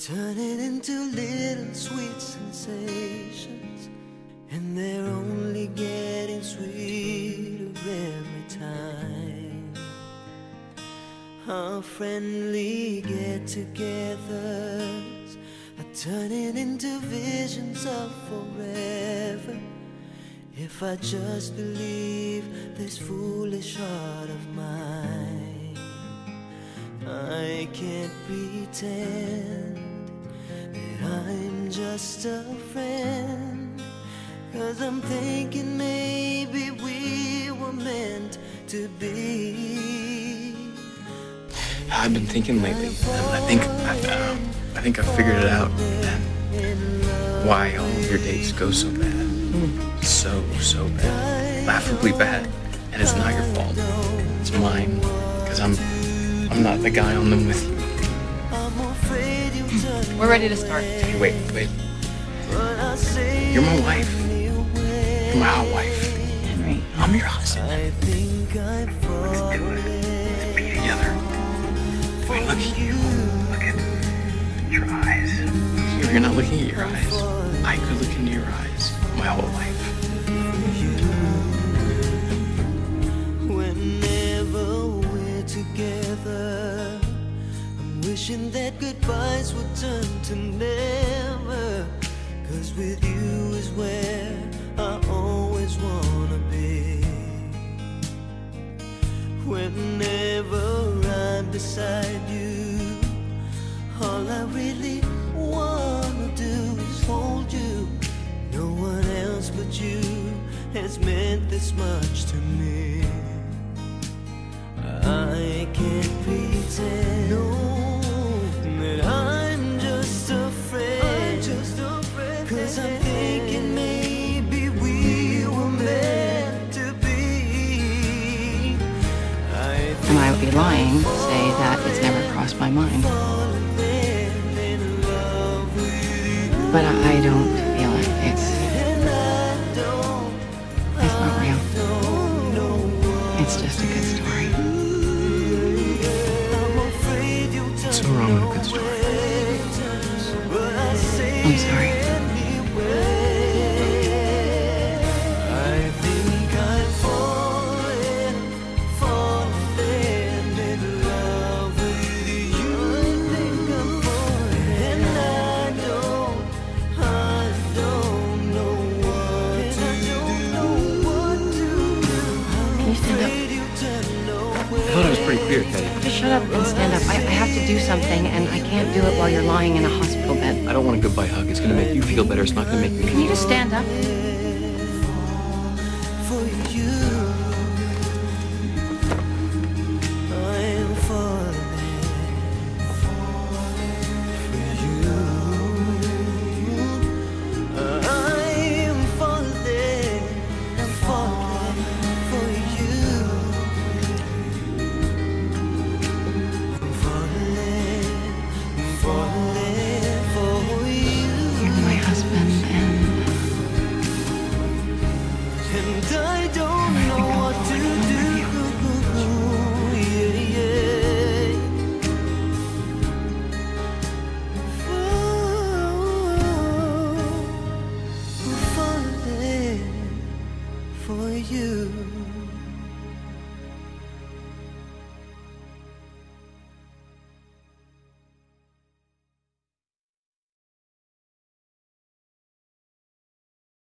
turning into little sweet sensations, and they're only getting sweeter every time. Our friendly get-togethers are turning into visions of forever. If I just believe this foolish heart of mine, I can't pretend that I'm just a friend, 'cause I'm thinking maybe we were meant to be. I've been thinking lately, I think I figured it out, why all of your dates go so bad. So bad. Laughably bad. And it's not your fault. It's mine. Because I'm not the guy on them with you. We're ready to start. Hey, wait. You're my wife. You're my hot wife. Henry. I'm your husband. Let's do it. Let's be together. Wait, look at you. Look at your eyes. You're not looking at your eyes. I could look into your eyes my whole life. Whenever we're together, I'm wishing that goodbyes would turn to never, 'cause with you is where I always wanna be. Whenever I'm beside you, all I really wanna do is hold you. No one else but you has meant this much to me. I can't pretend, no, that I'm just a friend, 'cause I'm thinking maybe we were meant to be. And I would be lying to say that it's never crossed my mind. But I don't feel it. It's not real. It's just a good story. What's so wrong with a good story? I'm sorry. I thought I was pretty clear, Teddy. Just shut up and stand up. I have to do something, and I can't do it while you're lying in a hospital bed. I don't want a goodbye hug. It's going to make you feel better. It's not going to make me Can you feel just stand up?